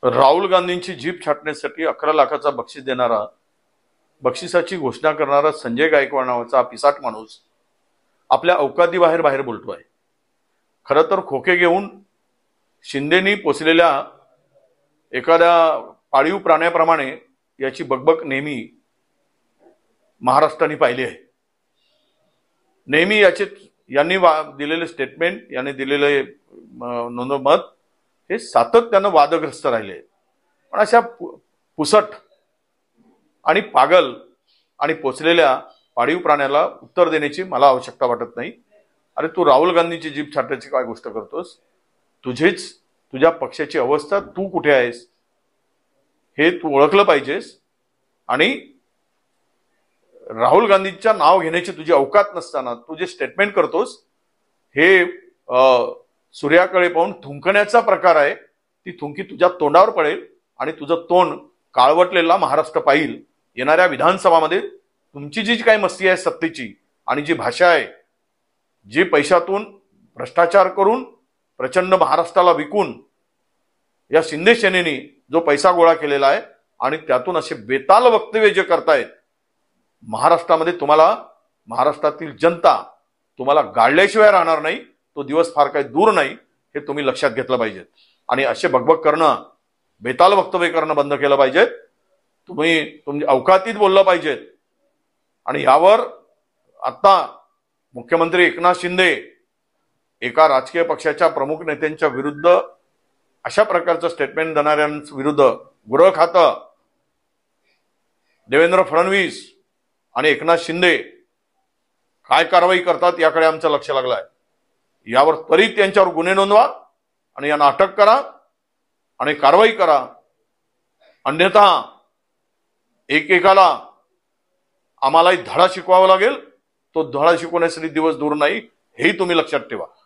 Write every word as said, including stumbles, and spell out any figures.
राहुल गांधींची जीप छाटण्यासाठी अकरा लाखाचा बक्षीस देणारा, बक्षिसाची घोषणा करणारा संजय गायकवाड नावाचा पिसाट माणूस आपल्या अवकादीबाहेर बाहेर बोलतोय. खरं तर खोके घेऊन शिंदेनी पोचलेल्या एखाद्या पाळीव प्राण्याप्रमाणे याची बकबक नेहमी महाराष्ट्राने पाहिली आहे. नेहमी याचे यांनी दिलेले स्टेटमेंट, यांनी दिलेले नोंदमत हे सातत्यानं वादग्रस्त राहिले. पण अशा पुसट आणि पागल आणि पोचलेल्या पाळीव प्राण्याला उत्तर देण्याची मला आवश्यकता वाटत नाही. अरे तू राहुल गांधीची जीप छाटायची काय गोष्ट करतोस? तुझीच तुझ्या पक्षाची अवस्था, तू कुठे आहेस हे तू ओळखलं पाहिजेस. आणि राहुल गांधींच्या नाव घेण्याची तुझी अवकात नसताना तू जे स्टेटमेंट करतोस हे सूर्याकडे पाहून थुंकण्याचा प्रकार आहे. ती थुंकी तुझ्या तोंडावर पडेल आणि तुझं तोंड काळवटलेला महाराष्ट्र पाहिल. येणाऱ्या विधानसभामध्ये तुमची जी काही मस्ती आहे सत्तेची आणि जी भाषा आहे, जी पैशातून भ्रष्टाचार करून प्रचंड महाराष्ट्राला विकून या शिंदे सेनेने जो पैसा गोळा केलेला आहे आणि त्यातून असे बेताल वक्तव्य जे करतायत, महाराष्ट्रामध्ये तुम्हाला, महाराष्ट्रातील जनता तुम्हाला गाडल्याशिवाय राहणार नाही. तो दिवस फार काही दूर नाही हे तुम्ही लक्षात घेतलं पाहिजे. आणि असे बकबक करणं, बेताल वक्तव्य करणं बंद केलं पाहिजेत. तुम्ही तुमच्या अवकातीत बोललं पाहिजेत. आणि यावर आता मुख्यमंत्री एकनाथ शिंदे एका राजकीय पक्षाच्या प्रमुख नेत्यांच्या विरुद्ध अशा प्रकारचं स्टेटमेंट देणाऱ्यांविरुद्ध गृह खातं, देवेंद्र फडणवीस आणि एकनाथ शिंदे काय कारवाई करतात याकडे आमचं लक्ष लागलं आहे. यावर त्वरित यांच्यावर गुन्हे नोंदवा आणि यांना अटक करा आणि कारवाई करा. अन्यथा एकेकाला आम्हालाही धडा शिकवावा लागेल. तो धडा शिकवण्यासाठी दिवस दूर नाही, हेही तुम्ही लक्षात ठेवा.